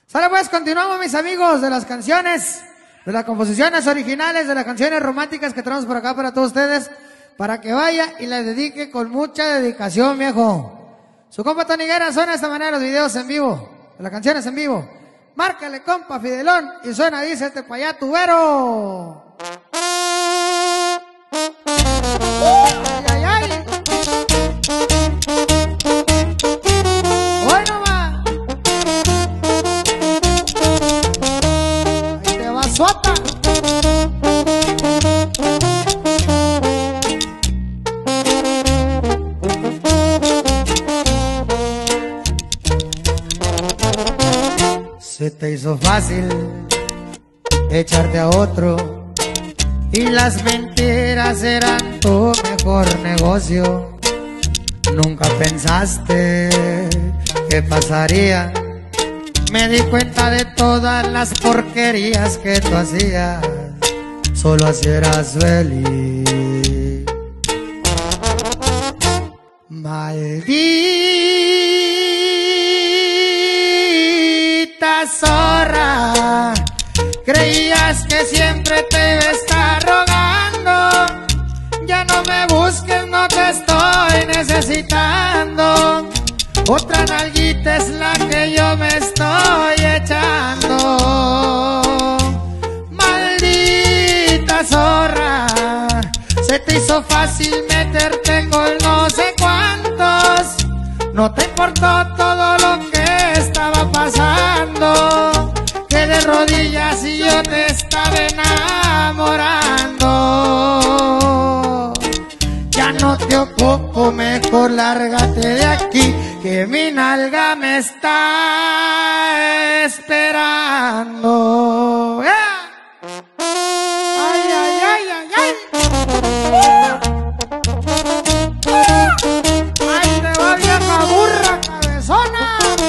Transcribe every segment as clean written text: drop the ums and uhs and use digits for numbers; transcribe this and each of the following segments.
Sale pues, continuamos mis amigos de las canciones, de las composiciones originales, de las canciones románticas que traemos por acá para todos ustedes, para que vaya y las dedique con mucha dedicación, viejo. Su compa Tony Guerra suena de esta manera los videos en vivo, de las canciones en vivo. Márcale, compa Fidelón, y suena, dice este pa' allá tubero. Ay, ay, ay. Hoy nomás. Ahí te va suata. Se te hizo fácil echarte a otro y las mentiras eran tu mejor negocio. Nunca pensaste qué pasaría. Me di cuenta de todas las porquerías que tú hacías. Solo así eras feliz. Maldita zorra, creías que siempre te iba a estar rogando. Ya no me busques, no te estoy necesitando. Otra nalguita es la que yo me estoy echando. Maldita zorra, se te hizo fácil meterte con no sé cuántos. No te importó todo lo que estaba pasando, que de rodillas y yo te estaba enamorando. Ya no te ocupo, mejor lárgate de aquí, que mi nalga me está esperando. Ay, ay, ay, ay, ay. Ay, te va vieja burra cabezona.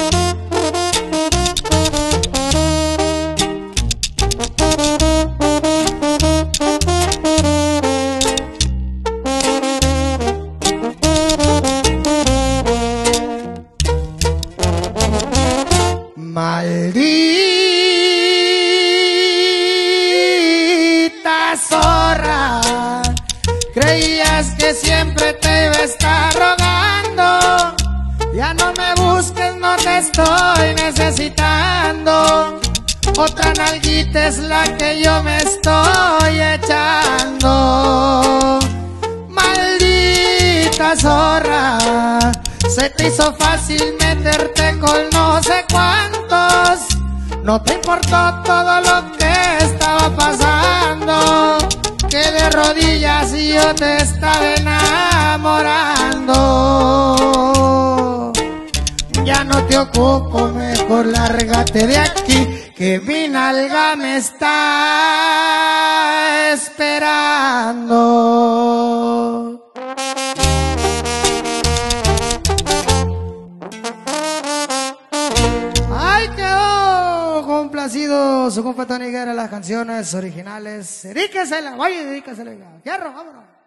Maldita zorra, creías que siempre te iba a estar rogando. Ya no me busques, no te estoy necesitando. Otra nalguita es la que yo me estoy echando. Maldita zorra, se te hizo fácil meterte con no sé cuántos. No te importó todo lo que estaba pasando, que de rodillas y yo te estaba enamorando. Ya no te ocupo, mejor lárgate de aquí, que mi nalga me está esperando. Ay, quedó complacido su compa Tony Guerra, las canciones originales. Dedíquesela, vaya, dedíquesela. Fierro, vámonos.